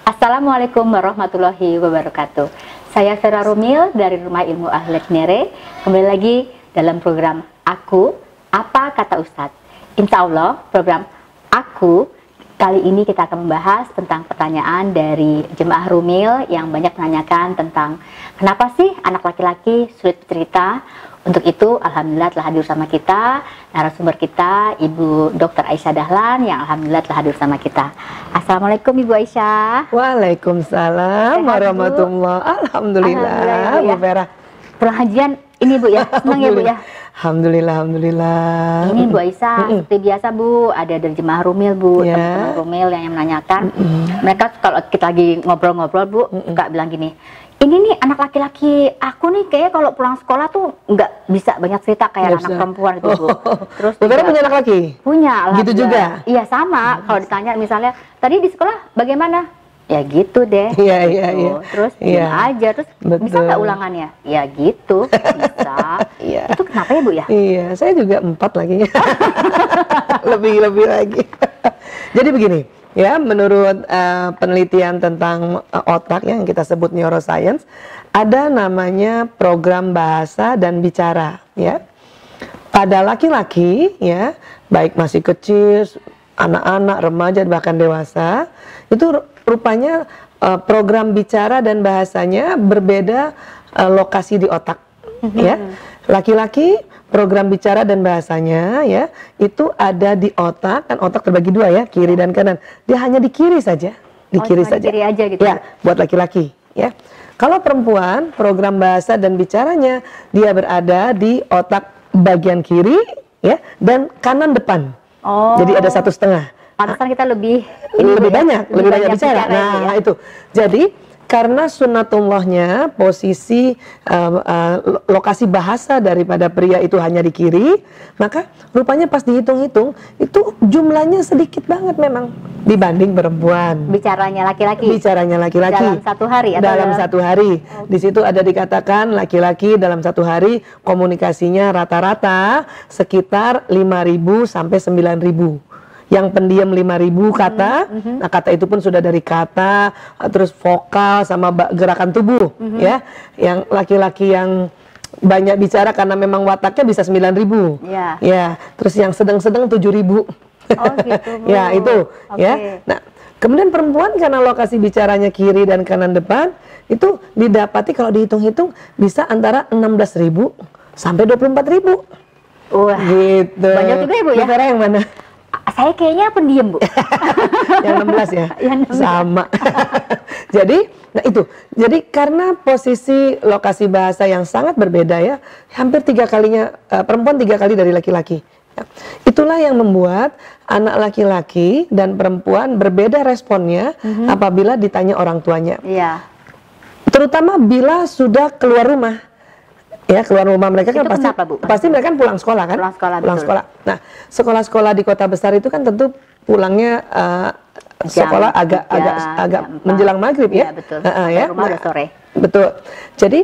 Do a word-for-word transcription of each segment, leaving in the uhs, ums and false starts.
Assalamualaikum warahmatullahi wabarakatuh. Saya Vera Rumil dari Rumah Ilmu Ahlak Nere. Kembali lagi dalam program Aku, Apa Kata Ustadz. Insya Allah program Aku kali ini kita akan membahas tentang pertanyaan dari jemaah Rumil yang banyak menanyakan tentang kenapa sih anak laki-laki sulit bercerita. Untuk itu, alhamdulillah telah hadir sama kita narasumber kita, Ibu Dokter Aisyah Dahlan, yang alhamdulillah telah hadir sama kita. Assalamualaikum Ibu Aisyah. Waalaikumsalam warahmatullahi. Alhamdulillah, alhamdulillah Bu Vera. Pulang hajian ini Bu ya, senang ya Bu ya. Alhamdulillah, alhamdulillah. Ini Bu Aisyah, mm -mm. seperti biasa Bu, ada dari jemaah Rumil Bu, yeah. teman-teman Rumil yang, yang menanyakan. Mm -mm. Mereka kalau kita lagi ngobrol-ngobrol Bu, mm -mm. Kak bilang gini, ini nih anak laki-laki aku nih kayaknya kalau pulang sekolah tuh nggak bisa banyak cerita kayak anak perempuan itu Bu. Terus Bu Vera punya anak laki? Punya lah. Gitu juga? Iya sama. Kalau ditanya misalnya tadi di sekolah bagaimana? Ya gitu deh. Iya iya iya. Terus ya. aja terus betul. Bisa nggak ulangannya? Ya gitu bisa. Iya. Itu kenapa ya Bu ya? Iya saya juga empat lagi. lebih lebih lagi. Jadi begini. Ya, menurut uh, penelitian tentang uh, otak yang kita sebut neuroscience, ada namanya program bahasa dan bicara, ya. Pada laki-laki, ya, baik masih kecil, anak-anak, remaja, bahkan dewasa, itu rupanya uh, program bicara dan bahasanya berbeda uh, lokasi di otak, mm-hmm. ya. Laki-laki program bicara dan bahasanya ya itu ada di otak, kan otak terbagi dua ya, kiri dan kanan. Dia hanya di kiri saja, di oh, kiri saja. Kiri aja gitu. Ya, buat laki-laki ya. Kalau perempuan, program bahasa dan bicaranya dia berada di otak bagian kiri ya dan kanan depan. Oh. Jadi ada satu setengah. Pantesan kita lebih ini lebih banyak, lebih, lebih banyak, banyak bicara. bicara. Nah, ya. Itu. Jadi karena sunnatullahnya posisi uh, uh, lokasi bahasa daripada pria itu hanya di kiri, maka rupanya pas dihitung-hitung itu jumlahnya sedikit banget memang dibanding perempuan. Bicaranya laki-laki. Bicaranya laki-laki. Dalam satu hari. Atau dalam, dalam satu hari. Okay. Di situ ada dikatakan laki-laki dalam satu hari komunikasinya rata-rata sekitar lima ribu sampai sembilan ribu. Yang pendiam lima ribu kata, mm-hmm. nah kata itu pun sudah dari kata, terus vokal sama gerakan tubuh, mm-hmm. ya. Yang laki-laki yang banyak bicara karena memang wataknya bisa sembilan ribu, yeah. ya. Terus yang sedang-sedang tujuh ribu, oh, gitu, ya itu, okay. ya. Nah, kemudian perempuan karena lokasi bicaranya kiri dan kanan depan, itu didapati kalau dihitung-hitung bisa antara enam belas ribu sampai dua puluh empat ribu. Wah, gitu. Banyak juga ya Bu ya? Negara yang mana? Saya kayaknya pendiam Bu. Yang enam belas ya? Yang enam belas. Sama. Jadi, nah itu. Jadi karena posisi lokasi bahasa yang sangat berbeda ya, hampir tiga kalinya, uh, perempuan tiga kali dari laki-laki. Ya. Itulah yang membuat anak laki-laki dan perempuan berbeda responnya mm-hmm. apabila ditanya orang tuanya. Iya. Terutama bila sudah keluar rumah. Ya, keluar rumah mereka kan itu pasti kenapa, Bu? pasti mereka kan pulang sekolah kan? Pulang sekolah, pulang betul. sekolah. Nah, sekolah-sekolah di kota besar itu kan tentu pulangnya uh, jam, sekolah agak jam, agak agak jam menjelang maghrib ya. Iya, betul. Uh, uh, ya. Rumah nah, udah sore. Betul. Jadi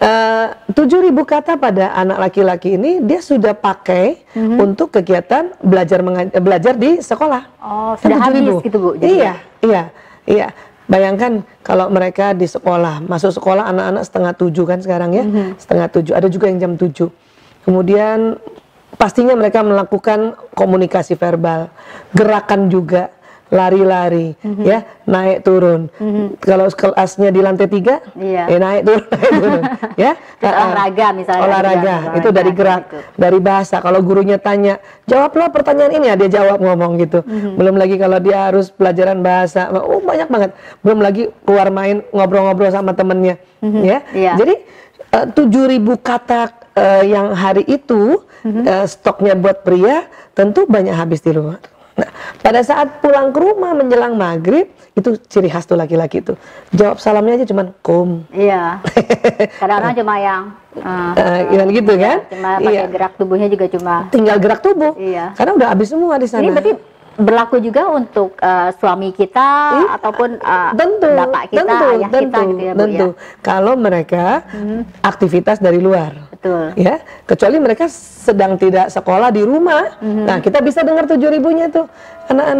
tujuh ribu kata pada anak laki-laki ini dia sudah pakai mm-hmm. untuk kegiatan belajar belajar di sekolah. Oh, sudah habis gitu Bu. Jadi iya, iya, iya. Bayangkan kalau mereka di sekolah, masuk sekolah anak-anak setengah tujuh kan sekarang ya, mm-hmm. setengah tujuh, ada juga yang jam tujuh. Kemudian pastinya mereka melakukan komunikasi verbal, gerakan juga, lari-lari, mm-hmm. ya, naik turun. Mm-hmm. Kalau kelasnya di lantai tiga, iya. eh, naik turun, naik turun, ya. Olahraga misalnya. Olahraga, itu dari gerak, gitu. Dari bahasa. Kalau gurunya tanya, jawablah pertanyaan ini ya, dia jawab ngomong gitu. Mm-hmm. Belum lagi kalau dia harus pelajaran bahasa, oh banyak banget. Belum lagi keluar main ngobrol-ngobrol sama temennya, mm-hmm. ya. Iya. Jadi tujuh ribu kata uh, yang hari itu mm-hmm. uh, stoknya buat pria tentu banyak habis di luar. Nah, pada saat pulang ke rumah menjelang maghrib, itu ciri khas tuh laki-laki itu. Jawab salamnya aja cuman kum. Iya. Kadang-kadang cuma yang uh, uh, uh, gitu iya, kan? Cuma pakai iya. Gerak tubuhnya juga cuma. Tinggal gerak tubuh. Iya. Karena udah habis semua di sana. Ini berarti berlaku juga untuk uh, suami kita eh, ataupun uh, tentu, bapak kita, tentu, ayah tentu, kita gitu ya Bu tentu. ya. Kalau mereka mm-hmm. aktivitas dari luar. Betul. Ya, kecuali mereka sedang tidak sekolah di rumah. Mm-hmm. Nah, kita bisa dengar tujuh ribunya tuh anak-anak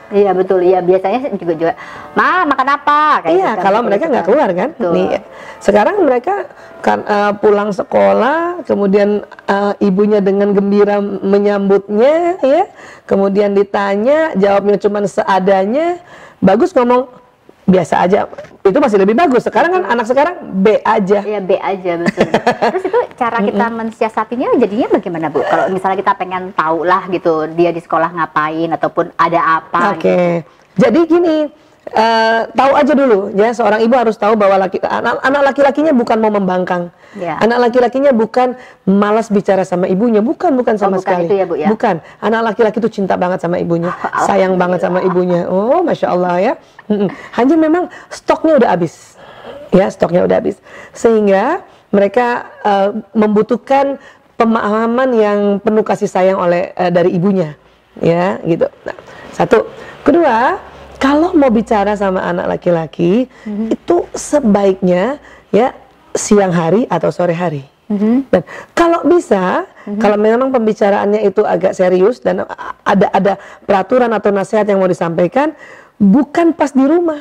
Iya betul, iya biasanya juga juga, ma makan apa? Kayak Iya, gitu, kalau gitu, mereka gitu nggak kan. keluar kan. Betul. Nih, sekarang mereka kan uh, pulang sekolah, kemudian uh, ibunya dengan gembira menyambutnya, ya. Kemudian ditanya, jawabnya cuma seadanya. Bagus ngomong biasa aja, itu masih lebih bagus. Sekarang kan anak sekarang B aja. Iya B aja betul. Terus itu cara kita mensiasatinya jadinya bagaimana Bu? Kalau misalnya kita pengen tahu lah gitu dia di sekolah ngapain ataupun ada apa. Oke, Gitu. jadi gini, uh, tahu aja dulu ya, seorang ibu harus tahu bahwa laki, anak, anak laki-lakinya bukan mau membangkang, Ya. anak laki-lakinya bukan malas bicara sama ibunya, bukan bukan sama Oh, bukan sekali, itu ya, Bu, ya? bukan. Anak laki-laki itu cinta banget sama ibunya, Oh, sayang banget sama ibunya. Oh, masya Allah ya. Mm-mm. Hanya memang stoknya udah habis, ya stoknya udah habis, sehingga mereka uh, membutuhkan pemahaman yang penuh kasih sayang oleh uh, dari ibunya, ya gitu. Nah, satu, kedua, kalau mau bicara sama anak laki-laki mm-hmm. itu sebaiknya ya siang hari atau sore hari. Mm-hmm. Dan kalau bisa, mm-hmm. kalau memang pembicaraannya itu agak serius dan ada ada peraturan atau nasihat yang mau disampaikan, bukan pas di rumah.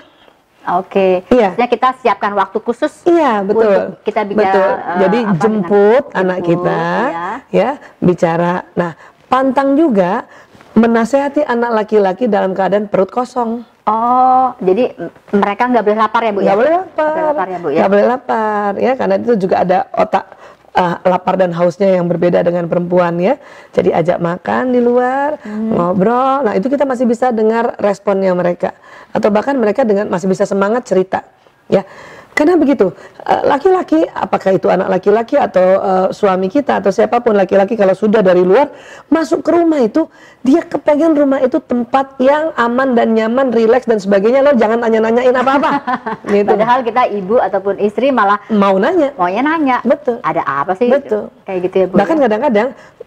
Oke, Iya. maksudnya kita siapkan waktu khusus. Iya, betul. Untuk kita bicara. Betul. uh, Jadi apa, jemput dengan- anak jemput, kita, ya. ya bicara. Nah, pantang juga menasehati anak laki-laki dalam keadaan perut kosong. Oh, jadi m- mereka nggak boleh lapar ya Bu? Nggak ya? boleh lapar, Nggak boleh lapar ya Bu ya? nggak boleh lapar, ya karena itu juga ada otak uh, lapar dan hausnya yang berbeda dengan perempuan ya. Jadi ajak makan di luar, Hmm. ngobrol. Nah itu kita masih bisa dengar responnya mereka, atau bahkan mereka dengan masih bisa semangat cerita, ya. Karena begitu, uh, laki-laki, apakah itu anak laki-laki atau uh, suami kita atau siapapun laki-laki kalau sudah dari luar masuk ke rumah itu, dia kepengen rumah itu tempat yang aman dan nyaman, rileks dan sebagainya. Lo jangan nanya-nanyain apa-apa. Gitu. Padahal kita ibu ataupun istri malah Mau nanya. maunya nanya. Betul. Ada apa sih? Betul. Kayak gitu ya Bu? Bahkan ya? kadang-kadang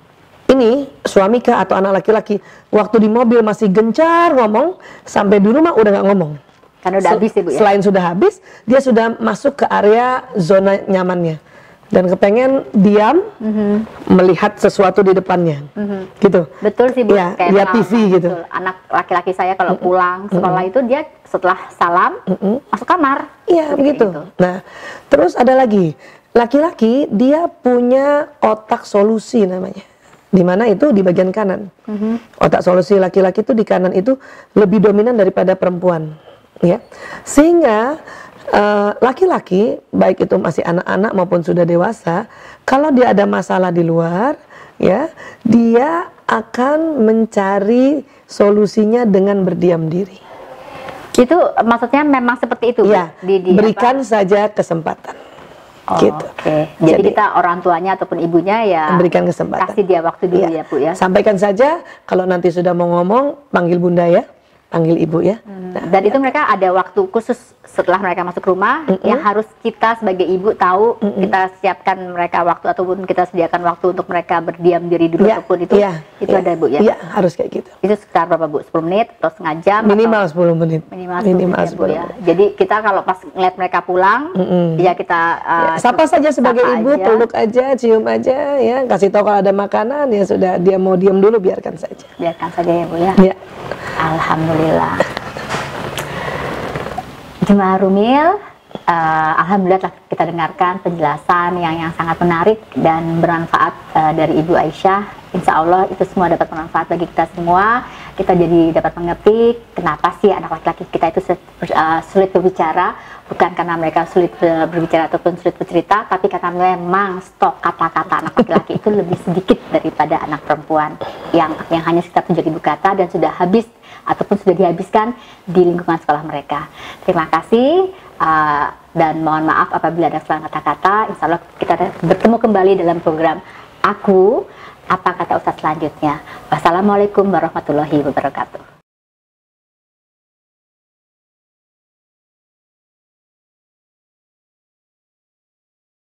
ini suami kah atau anak laki-laki waktu di mobil masih gencar ngomong, sampai di rumah udah nggak ngomong. Karena udah Se- habis ya Bu ya? Selain sudah habis, dia sudah masuk ke area zona nyamannya dan kepengen diam Mhm. melihat sesuatu di depannya, gitu. Betul sih Bu. Iya, Kayak lihat T V pengalaman, gitu. betul. Anak laki-laki saya kalau pulang sekolah itu dia setelah salam masuk kamar. Iya Kayak begitu. gitu. Nah, terus ada lagi laki-laki, dia punya otak solusi namanya. Di mana itu di bagian kanan. Otak solusi laki-laki itu di kanan itu lebih dominan daripada perempuan, ya. Sehingga eh, laki-laki, baik itu masih anak-anak maupun sudah dewasa, kalau dia ada masalah di luar, ya, dia akan mencari solusinya dengan berdiam diri. Itu maksudnya memang seperti itu Bu? Ya, Di, di berikan apa? saja kesempatan. Oh, gitu. Oke. Jadi, Jadi, kita orang tuanya ataupun ibunya ya memberikan kesempatan. kasih dia waktu dulu Iya. ya Bu ya. Sampaikan saja, kalau nanti sudah mau ngomong, panggil bunda ya, panggil ibu ya. Nah, Dan itu mereka ada waktu khusus setelah mereka masuk rumah yang harus kita sebagai ibu tahu, kita siapkan mereka waktu ataupun kita sediakan waktu untuk mereka berdiam diri dulu Iya, ataupun itu iya, itu iya. ada Bu ya. Iya, harus kayak gitu. Itu sekitar berapa Bu? sepuluh menit atau setengah jam? Minimal atau sepuluh menit. minimal sepuluh menit ya, Bu sepuluh ya. menit. Jadi kita kalau pas ngeliat mereka pulang, ya kita uh, Ya, sapa saja sebagai sapa ibu, aja. peluk aja, cium aja, ya, kasih tahu kalau ada makanan, ya sudah, dia mau diam dulu, biarkan saja. Biarkan saja ya Bu ya. Ya. Alhamdulillah. Jemaah Rumil, uh, alhamdulillah telah kita dengarkan penjelasan yang yang sangat menarik dan bermanfaat uh, dari Ibu Aisyah. Insya Allah itu semua dapat bermanfaat bagi kita semua. Kita jadi dapat mengerti kenapa sih anak laki-laki kita itu uh, sulit berbicara, bukan karena mereka sulit uh, berbicara ataupun sulit bercerita, tapi karena memang stok kata-kata anak laki-laki itu lebih sedikit daripada anak perempuan yang yang hanya sekitar tujuh ribu kata dan sudah habis ataupun sudah dihabiskan di lingkungan sekolah mereka. Terima kasih uh, dan mohon maaf apabila ada kesalahan kata-kata. Insya Allah kita bertemu kembali dalam program Aku, Apa Kata Ustadz selanjutnya. Wassalamualaikum warahmatullahi wabarakatuh.